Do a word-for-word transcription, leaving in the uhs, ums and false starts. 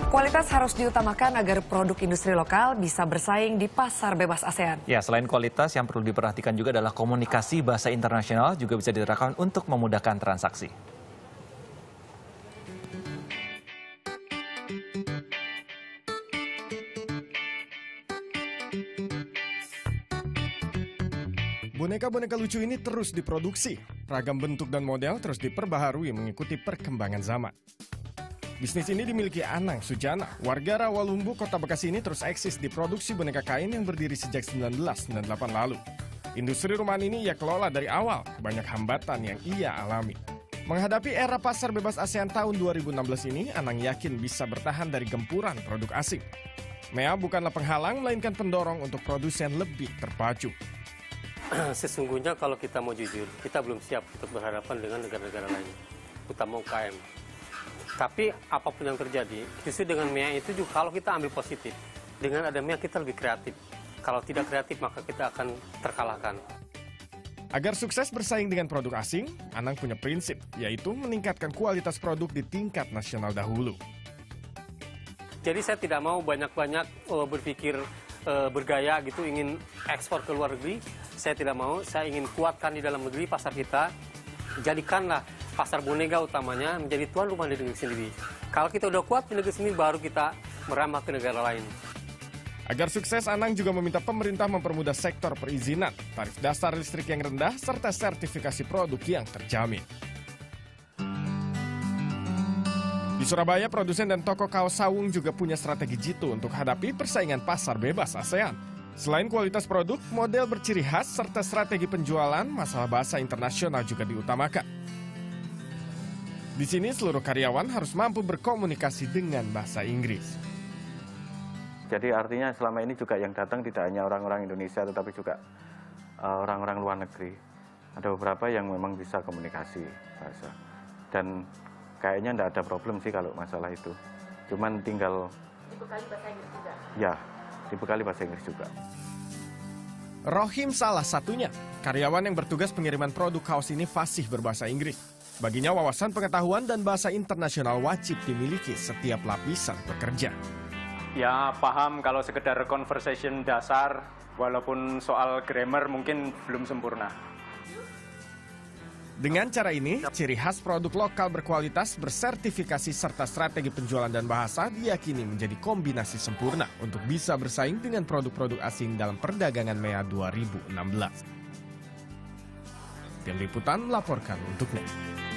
Kualitas harus diutamakan agar produk industri lokal bisa bersaing di pasar bebas ASEAN. Ya, selain kualitas, yang perlu diperhatikan juga adalah komunikasi bahasa internasional juga bisa diterapkan untuk memudahkan transaksi. Boneka-boneka lucu ini terus diproduksi. Ragam bentuk dan model terus diperbaharui mengikuti perkembangan zaman. Bisnis ini dimiliki Anang Sujana. Warga Rawalumbu, Kota Bekasi ini terus eksis di produksi boneka kain yang berdiri sejak seribu sembilan ratus sembilan puluh delapan lalu. Industri rumahan ini ia kelola dari awal, banyak hambatan yang ia alami. Menghadapi era pasar bebas ASEAN tahun dua ribu enam belas ini, Anang yakin bisa bertahan dari gempuran produk asing. M E A bukanlah penghalang, melainkan pendorong untuk produsen lebih terpacu. Sesungguhnya kalau kita mau jujur, kita belum siap untuk berhadapan dengan negara-negara lain, utama U K M. Tapi apapun yang terjadi, justru dengan M E A itu juga kalau kita ambil positif, dengan ada M E A kita lebih kreatif. Kalau tidak kreatif maka kita akan terkalahkan. Agar sukses bersaing dengan produk asing, Anang punya prinsip, yaitu meningkatkan kualitas produk di tingkat nasional dahulu. Jadi saya tidak mau banyak-banyak uh, berpikir uh, bergaya gitu, ingin ekspor ke luar negeri. Saya tidak mau, saya ingin kuatkan di dalam negeri pasar kita. Jadikanlah pasar boneka utamanya menjadi tuan rumah di negeri sendiri. Kalau kita udah kuat di negeri sendiri, baru kita merambah ke negara lain. Agar sukses, Anang juga meminta pemerintah mempermudah sektor perizinan, tarif dasar listrik yang rendah, serta sertifikasi produk yang terjamin. Di Surabaya, produsen dan toko kaos Sawung juga punya strategi jitu untuk hadapi persaingan pasar bebas ASEAN. Selain kualitas produk, model berciri khas, serta strategi penjualan, masalah bahasa internasional juga diutamakan. Di sini seluruh karyawan harus mampu berkomunikasi dengan bahasa Inggris. Jadi artinya selama ini juga yang datang tidak hanya orang-orang Indonesia, tetapi juga orang-orang uh, luar negeri. Ada beberapa yang memang bisa komunikasi bahasa. Dan kayaknya tidak ada problem sih kalau masalah itu. Cuman tinggal... Dibekali bahasa Inggris juga? Ya, dibekali bahasa Inggris juga. Rohim salah satunya. Karyawan yang bertugas pengiriman produk kaos ini fasih berbahasa Inggris. Baginya wawasan pengetahuan dan bahasa internasional wajib dimiliki setiap lapisan pekerja. Ya paham kalau sekedar conversation dasar, walaupun soal grammar mungkin belum sempurna. Dengan cara ini, ciri khas produk lokal berkualitas, bersertifikasi, serta strategi penjualan dan bahasa diyakini menjadi kombinasi sempurna untuk bisa bersaing dengan produk-produk asing dalam perdagangan M E A dua ribu enam belas. Tim Liputan melaporkan untuk N E T.